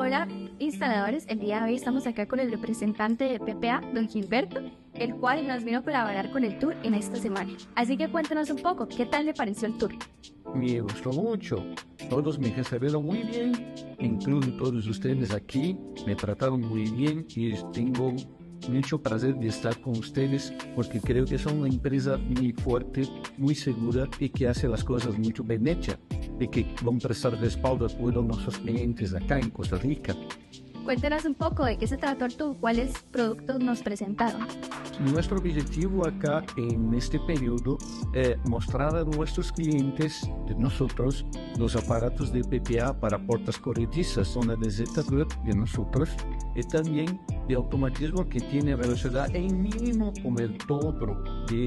Hola, instaladores. El día de hoy estamos acá con el representante de PPA, don Gilberto, el cual nos vino a colaborar con el tour en esta semana. Así que cuéntanos un poco, ¿qué tal le pareció el tour? Me gustó mucho, todos me recibieron muy bien, incluso todos ustedes aquí me trataron muy bien y tengo mucho placer de estar con ustedes porque creo que son una empresa muy fuerte, muy segura y que hace las cosas mucho bien hechas y que van a prestar respaldo a todos nuestros clientes acá en Costa Rica. Cuéntanos un poco de qué se trató el tour, cuáles productos nos presentaron. Nuestro objetivo acá en este periodo es mostrar a nuestros clientes de nosotros los aparatos de PPA para puertas corredizas, zona de Z-Grid de nosotros, y también de automatismo que tiene velocidad en mínimo como el dobro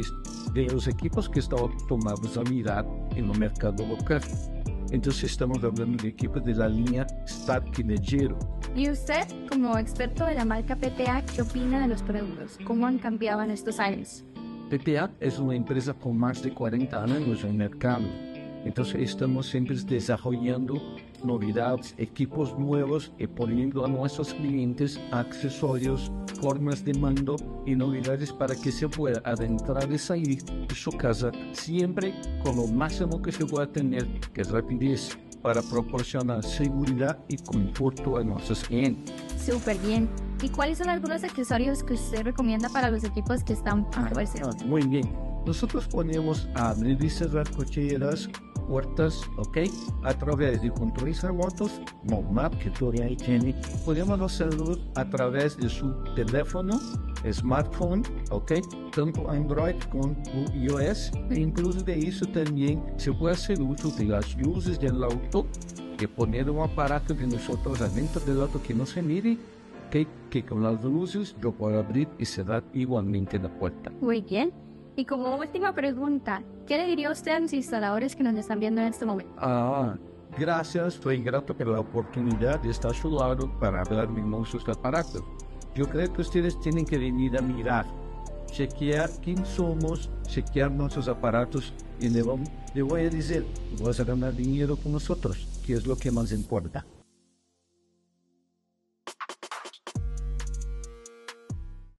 de los equipos que están tomados a mirar en el mercado local. Entonces estamos hablando de equipos de la línea Stark y Legero. Y usted, como experto de la marca PPA, ¿qué opina de los productos? ¿Cómo han cambiado en estos años? PPA es una empresa con más de 40 años en el mercado. Entonces estamos siempre desarrollando novedades, equipos nuevos y poniendo a nuestros clientes accesorios, formas de mando y novedades para que se pueda adentrar y salir de su casa siempre con lo máximo que se pueda tener, que es rapidez, para proporcionar seguridad y conforto a nuestros clientes. Súper bien. ¿Y cuáles son algunos accesorios que usted recomienda para los equipos que están puestos? Muy bien. Nosotros ponemos a abrir y cerrar cocheras, puertas, ¿ok? A través de controles remotos, map que todavía ahí tiene. Podemos hacerlo a través de su teléfono, smartphone, ¿ok? Tanto Android como iOS. E incluso de eso también se puede hacer uso de las luces del auto y poner un aparato de nosotros adentro del auto que no se mire, que con las luces yo puedo abrir y cerrar igualmente la puerta. Muy bien. Y como última pregunta, ¿qué le diría usted a los instaladores que nos están viendo en este momento? Gracias, estoy grato por la oportunidad de estar a su lado para hablar de nuestros aparatos. Yo creo que ustedes tienen que venir a mirar, chequear quién somos, chequear nuestros aparatos y le voy a decir, vas a ganar dinero con nosotros, que es lo que más importa.